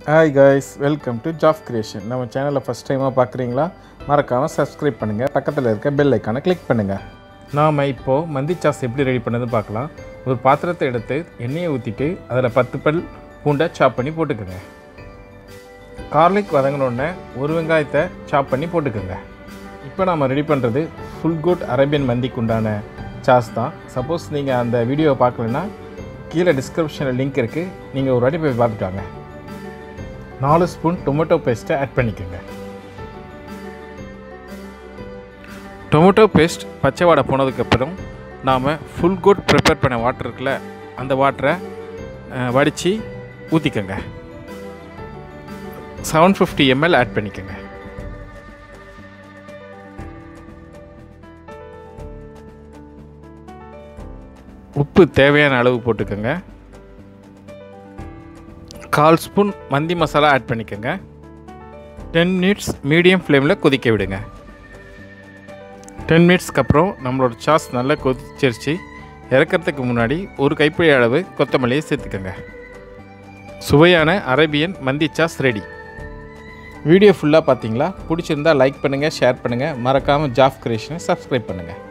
Hi guys, welcome to Job Creation. நம்ம சேனலை first டைமாக பார்க்குறீங்களா? மறக்காமல் சப்ஸ்கிரைப் பண்ணுங்கள். பக்கத்தில் இருக்க பெல் ஐக்கானை கிளிக் பண்ணுங்கள். நாம் இப்போது மந்தி சாஸ் எப்படி ரெடி பண்ணது பார்க்கலாம். ஒரு பாத்திரத்தை எடுத்து எண்ணெயை ஊற்றிட்டு அதில் 10 பல் பூண்டை சாப் பண்ணி போட்டுக்கோங்க. கார்லிக் வதங்கினோடனே ஒரு வெங்காயத்தை சாப் பண்ணி போட்டுக்கோங்க. இப்போ நாம் ரெடி பண்ணுறது ஃபுல் குட் அரேபியன் மந்திக்கு உண்டான சாஸ் தான். சப்போஸ் நீங்கள் அந்த வீடியோவை பார்க்கலன்னா கீழே டிஸ்கிரிப்ஷனில் லிங்க் இருக்குது, நீங்கள் ஒரு வாட்டி போய் பார்த்துட்டாங்க. 4 ஸ்பூன் டொமேட்டோ பேஸ்ட்டை ஆட் பண்ணிக்கோங்க. டொமேட்டோ பேஸ்ட் பச்சை வாடை போனதுக்கப்புறம் நாம் ஃபுல் குட் ப்ரிப்பேர் பண்ண வாட்டர் இருக்குல்ல, அந்த வாட்டரை வடித்து ஊற்றிக்கோங்க. 750 ml ஆட் பண்ணிக்கோங்க. உப்பு தேவையான அளவு போட்டுக்கோங்க. 1/4 ஸ்பூன் மந்தி மசாலா ஆட் பண்ணிக்கோங்க. 10 மினிட்ஸ் மீடியம் ஃப்ளேமில் கொதிக்க விடுங்க. 10 மினிட்ஸ்க்கு அப்புறம் நம்மளோட சாஸ் நல்லா கொதிச்சிருச்சு. இறக்கிறதுக்கு முன்னாடி ஒரு கைப்பிடி அளவு கொத்தமல்லியை சேர்த்துக்கோங்க. சுவையான அரேபியன் மந்தி சாஸ் ரெடி. வீடியோ ஃபுல்லாக பார்த்தீங்களா? பிடிச்சிருந்தால் லைக் பண்ணுங்கள், ஷேர் பண்ணுங்கள். மறக்காமல் ஜாப் கிரியேஷனை சப்ஸ்கிரைப் பண்ணுங்கள்.